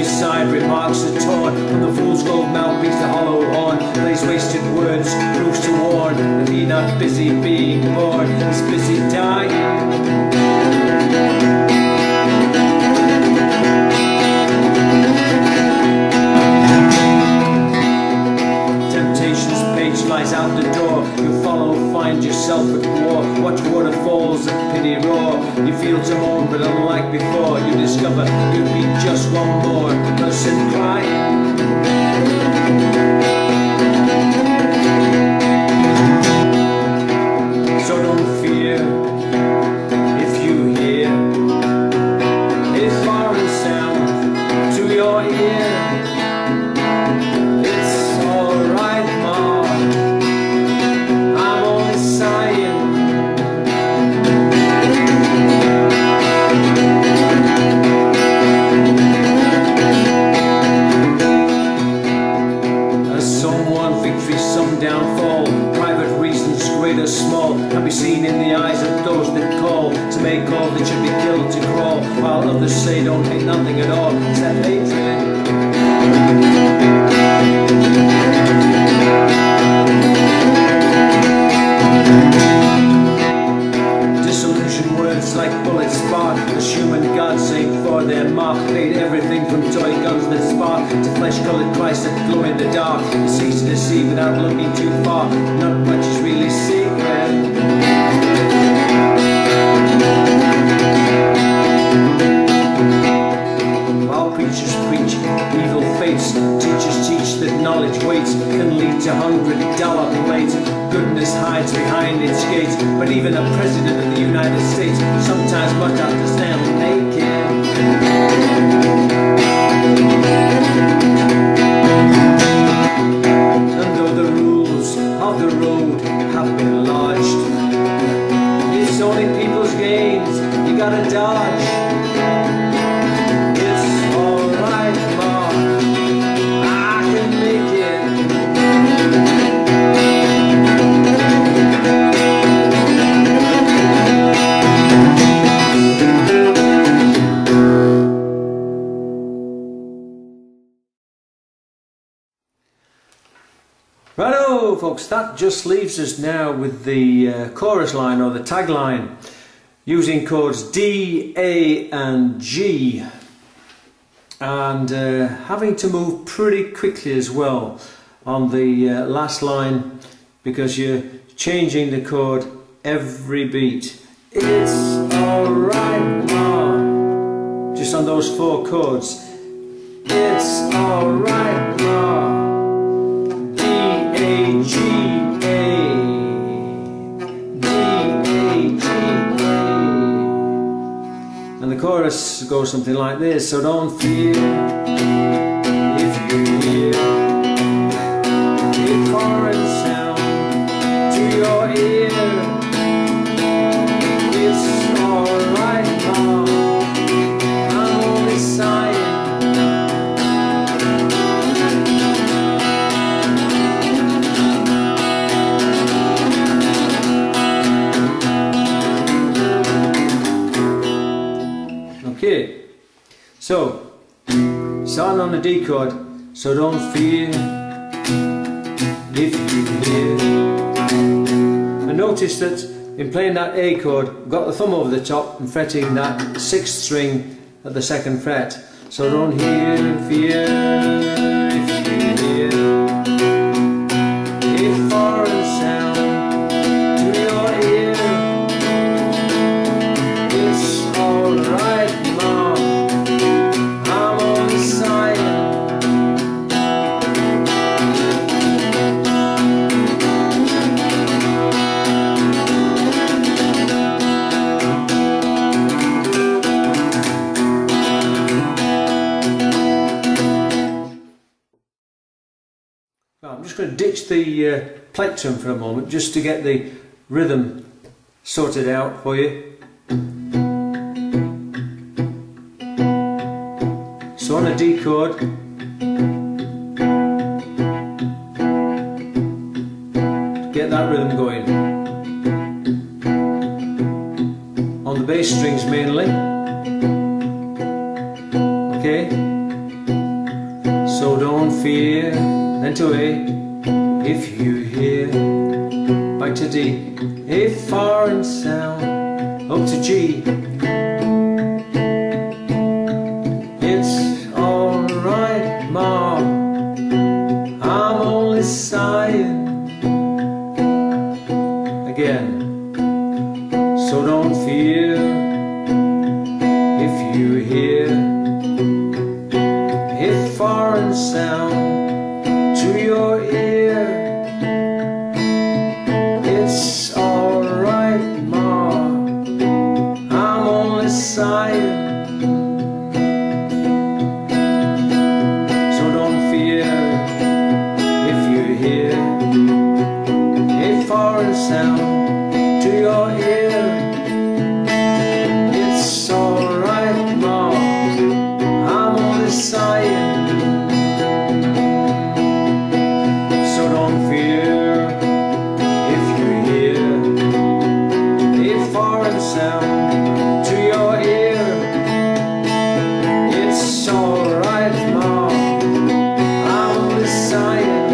side remarks are torn from the fool's gold mouthpiece, the hollow horn plays wasted words, proves to warn that he not busy being born, he's busy dying. Lies out the door, you follow, find yourself at war. Watch waterfalls of pity roar. You feel to mourn, but unlike before, you discover you'd be just one more person crying. So don't fear if you hear a foreign sound to your ear. Downfall, private reasons, great or small, can be seen in the eyes of those that call to make all that should be killed to crawl, while others say don't hate nothing at all except hatred. Disillusioned words like bullets spark as human gods aim for their mark. Paid everything from toy guns that spark to flesh-coloured Christ that glow in the dark. It's easy to see without looking too far. Not much is really secret. While preachers preach evil fates, teachers teach that knowledge waits can lead to $100 plates. Goodness hides behind its gates, but even a president of the United States sometimes must have to stand naked. And though the rules of the road have been lodged, it's only people's gains you gotta dodge. It's alright, Ma, I can make it. Righto folks, that just leaves us now with the chorus line or the tagline, using chords D, A and G, and having to move pretty quickly as well on the last line because you're changing the chord every beat. It's alright, Ma, just on those 4 chords. It's alright, Ma. G, A, D, A, G, A. And the chorus goes something like this. So don't fear if you hear a foreign sound to your ear. It's alright, Ma, I'm only sighing. Okay, so starting on the D chord, so don't fear if you hear. And notice that in playing that A chord, I've got the thumb over the top and fretting that 6th string at the 2nd fret. So don't fear if you hear a foreign sound to your ear. It's alright. I'm just going to ditch the plectrum for a moment just to get the rhythm sorted out for you. So on a D chord, get that rhythm going. On the bass strings mainly. Okay. don't fear, then to A, if you hear, back to D, A foreign sound, up to G. It's alright, Ma, I'm only sighing. Again, so don't fear if you hear a foreign sound to your ear. It's alright, Ma, I'm only sighing. So don't fear if you hear a foreign sound to your ear. It's alright, Ma, I'm only sighing. So don't fear if you hear a foreign sound to your ear. It's alright, Ma, I'm only sighing.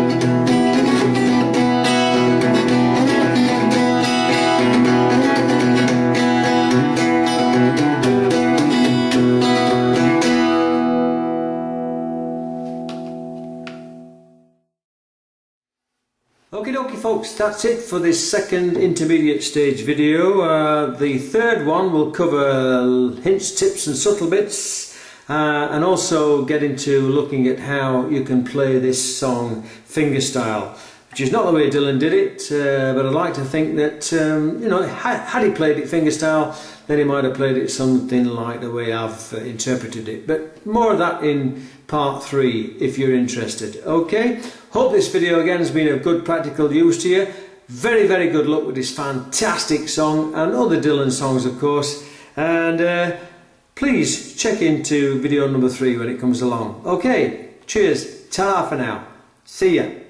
Okie dokie folks, that's it for this second intermediate stage video. The third one will cover hints, tips and subtle bits, and also get into looking at how you can play this song fingerstyle, which is not the way Dylan did it, but I'd like to think that you know, had he played it fingerstyle, then he might have played it something like the way I've interpreted it. But more of that in part 3 if you're interested. Okay, hope this video again has been of good practical use to you. Very, very good luck with this fantastic song and other Dylan songs, of course. And please check into video number 3 when it comes along. Okay, cheers, ta for now. See ya.